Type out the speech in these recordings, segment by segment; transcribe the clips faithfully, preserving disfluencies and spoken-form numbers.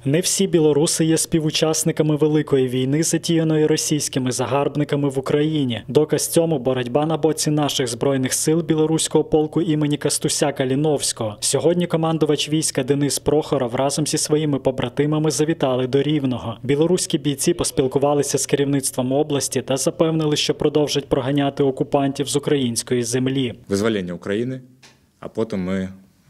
Не всі білоруси є співучасниками великої війни, затіяної російськими загарбниками в Україні. Доказ цьому – боротьба на боці наших Збройних сил Білоруського полку імені Кастуся Каліновського. Сьогодні командувач війська Денис Прохоров разом зі своїми побратимами завітали до Рівного. Білоруські бійці поспілкувалися з керівництвом області та запевнили, що продовжать проганяти окупантів з української землі. Визволення України, а потім ми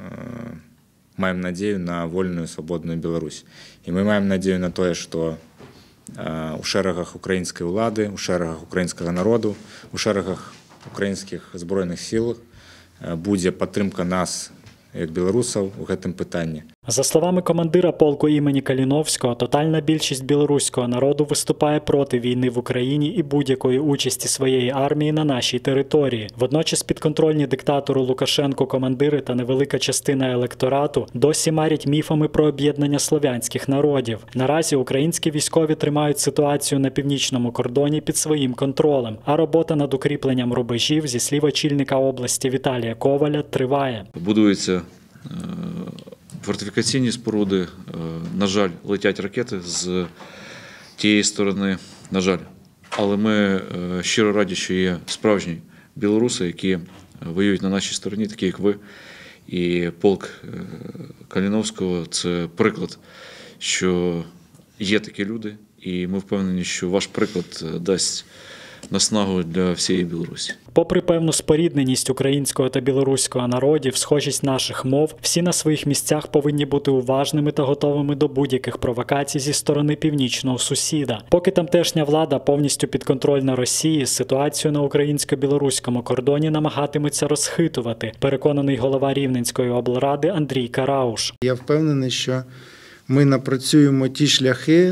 маємо надію на вольну і свободну Білорусь. І ми маємо надію на те, що у шерегах української влади, у шерегах українського народу, у шерегах українських Збройних сил буде підтримка нас, як білорусів, у цьому питанні. За словами командира полку імені Каліновського, тотальна більшість білоруського народу виступає проти війни в Україні і будь-якої участі своєї армії на нашій території. Водночас підконтрольні диктатору Лукашенку командири та невелика частина електорату досі марять міфами про об'єднання слов'янських народів. Наразі українські військові тримають ситуацію на північному кордоні під своїм контролем, а робота над укріпленням рубежів, зі слів очільника області Віталія Коваля, триває. Будується фортифікаційні споруди, на жаль, летять ракети з тієї сторони, на жаль. Але ми щиро раді, що є справжні білоруси, які воюють на нашій стороні, такі як ви. І полк Каліновського – це приклад, що є такі люди, і ми впевнені, що ваш приклад дасть наснагу для всієї Білорусі. Попри певну спорідненість українського та білоруського народів, схожість наших мов, всі на своїх місцях повинні бути уважними та готовими до будь-яких провокацій зі сторони північного сусіда. Поки тамтешня влада повністю підконтрольна Росії, ситуацію на українсько-білоруському кордоні намагатиметься розхитувати, переконаний голова Рівненської облради Андрій Карауш. Я впевнений, що ми напрацюємо ті шляхи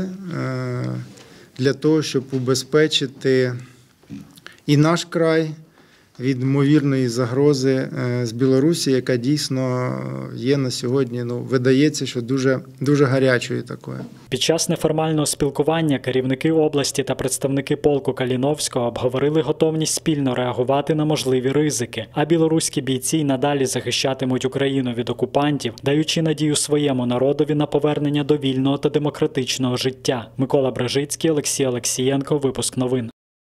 для того, щоб убезпечити і наш край від ймовірної загрози з Білорусі, яка дійсно є на сьогодні, ну, видається, що дуже, дуже гарячою такою. Під час неформального спілкування керівники області та представники полку Каліновського обговорили готовність спільно реагувати на можливі ризики, а білоруські бійці надалі захищатимуть Україну від окупантів, даючи надію своєму народові на повернення до вільного та демократичного життя. Микола Бражицький, Олексій Олексієнко, випуск новин.